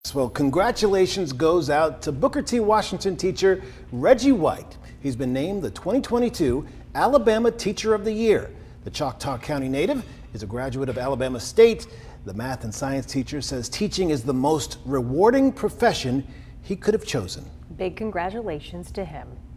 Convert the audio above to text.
Well, congratulations goes out to Booker T. Washington teacher Reggie White. He's been named the 2022 Alabama Teacher of the Year. The Choctaw County native is a graduate of Alabama State. The math and science teacher says teaching is the most rewarding profession he could have chosen. Big congratulations to him.